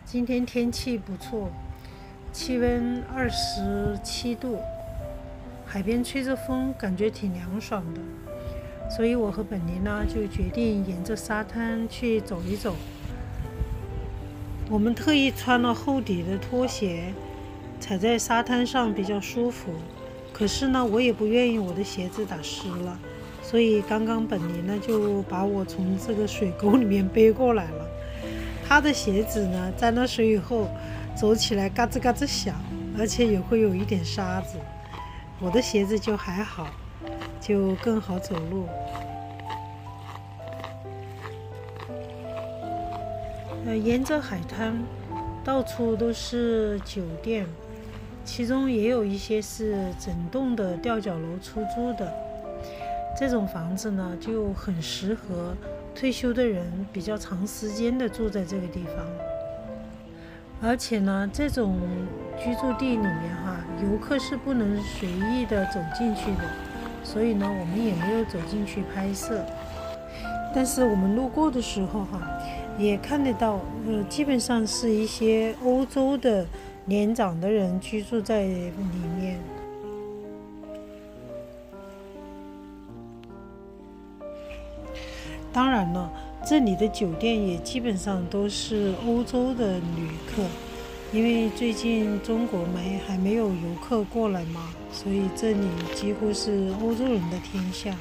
今天天气不错，气温27度，海边吹着风，感觉挺凉爽的。所以我和本尼呢就决定沿着沙滩去走一走。我们特意穿了厚底的拖鞋，踩在沙滩上比较舒服。可是呢，我也不愿意我的鞋子打湿了，所以刚刚本尼呢就把我从这个水沟里面背过来了。他的鞋子呢沾了水以后，走起来嘎吱嘎吱响，而且也会有一点沙子。我的鞋子就还好，就更好走路。沿着海滩，到处都是酒店，其中也有一些是整栋的吊脚楼出租的。这种房子呢，就很适合退休的人比较长时间的住在这个地方。而且呢，这种居住地里面游客是不能随意的走进去的，所以呢，我们也没有走进去拍摄。但是我们路过的时候也看得到，基本上是一些欧洲的年长的人居住在里面。当然了，这里的酒店也基本上都是欧洲的旅客，因为最近中国还没有游客过来嘛，所以这里几乎是欧洲人的天下。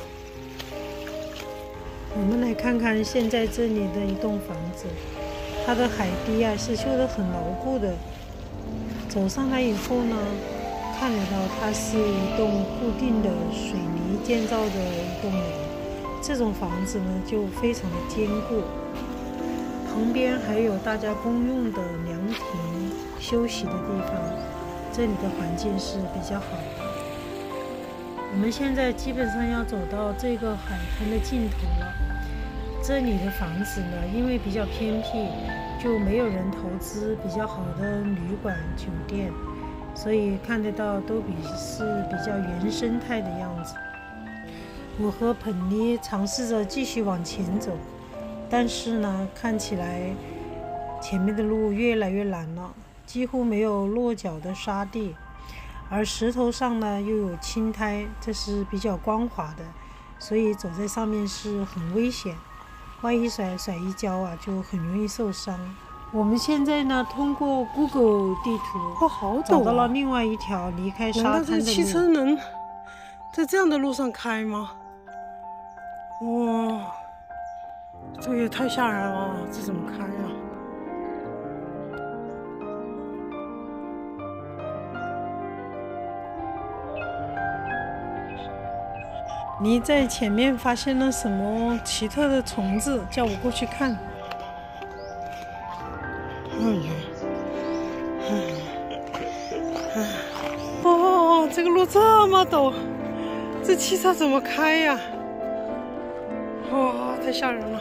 我们来看看现在这里的一栋房子，它的海堤是修得很牢固的。走上来以后呢，看得到它是一栋固定的水泥建造的一栋楼。这种房子呢就非常的坚固，旁边还有大家公用的凉亭、休息的地方，这里的环境是比较好的。我们现在基本上要走到这个海滩的尽头了。这里的房子呢，因为比较偏僻，就没有人投资比较好的旅馆、酒店，所以看得到都是比较原生态的样子。我和彭妮尝试着继续往前走，但是呢，看起来前面的路越来越难了，几乎没有落脚的沙地，而石头上呢又有青苔，这是比较光滑的，所以走在上面是很危险，万一甩一跤就很容易受伤。我们现在呢，通过 Google 地图找到了另外一条离开沙滩的路。 难道这汽车能在这样的路上开吗？哇，这个也太吓人了，这怎么开呀？ 你在前面发现了什么奇特的虫子？叫我过去看。 哦，这个路这么陡，这汽车怎么开呀？哇，太吓人了！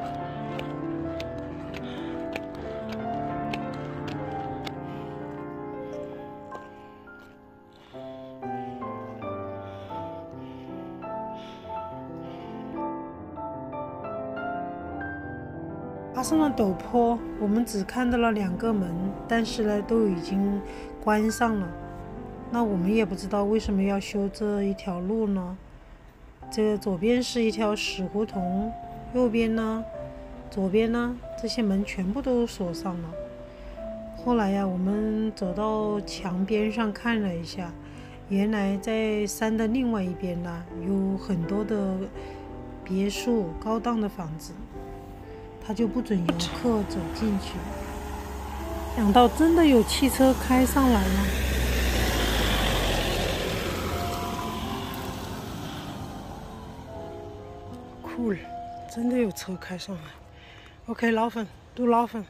爬上了陡坡，我们只看到了2个门，但是呢都已经关上了。那我们也不知道为什么要修这一条路呢？这左边是一条死胡同，右边呢、左边呢，这些门全部都锁上了。后来我们走到墙边上看了一下，原来在山的另外一边呢，有很多的别墅、高档的房子，他就不准游客走进去。想到真的有汽车开上来了。 Cool， 真的有车开上来。OK， 老粉，都老粉。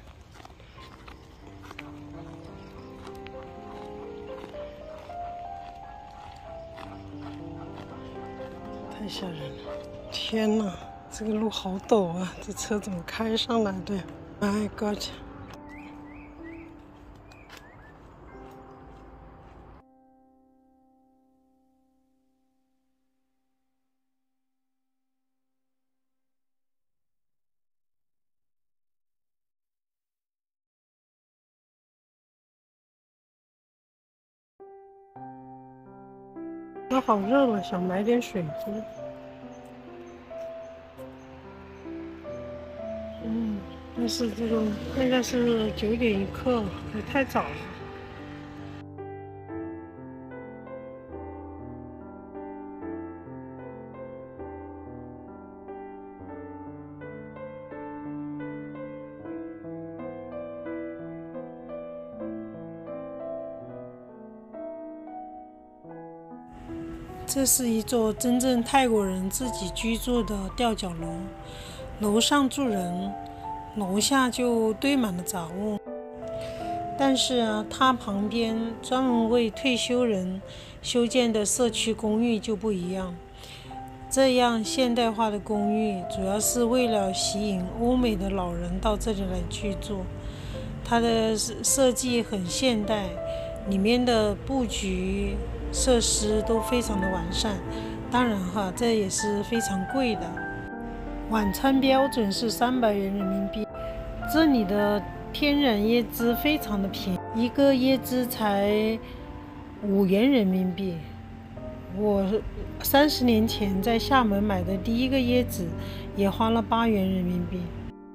太吓人了！天哪，这个路好陡啊！这车怎么开上来的？My God！ 都好热了，想买点水喝。但是这个现在是9点一刻，还太早了。 这是一座真正泰国人自己居住的吊脚楼，楼上住人，楼下就堆满了杂物。但是它旁边专门为退休人修建的社区公寓就不一样。这样现代化的公寓主要是为了吸引欧美的老人到这里来居住。它的设计很现代，里面的布局设施都非常的完善，当然这也是非常贵的。晚餐标准是300元人民币。这里的天然椰汁非常的便宜，一个椰汁才5元人民币。我30年前在厦门买的第一个椰子也花了8元人民币。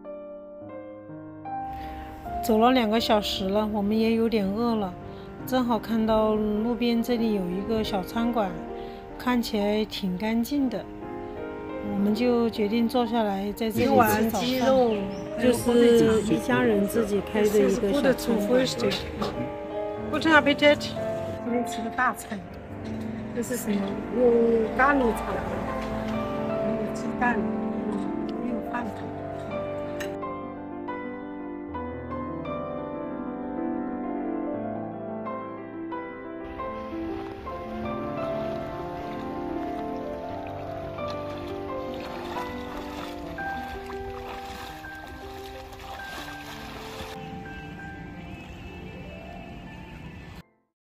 走了2个小时了，我们也有点饿了。正好看到路边这里有一个小餐馆，看起来挺干净的，我们就决定坐下来在这里吃早饭。就是一家人自己开的一个小餐馆。 Good appetite！ 今天吃的大菜，这是什么？有咖喱炒，还有鸡蛋。